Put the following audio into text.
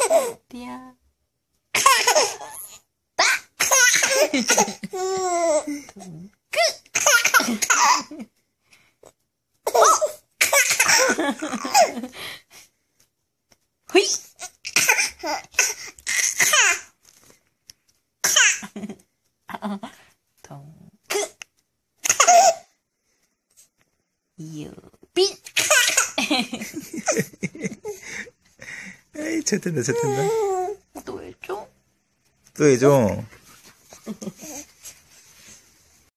어디야? 호이! 동크! 유빈! 에이, 젖된다. 또 해줘? 또 해줘.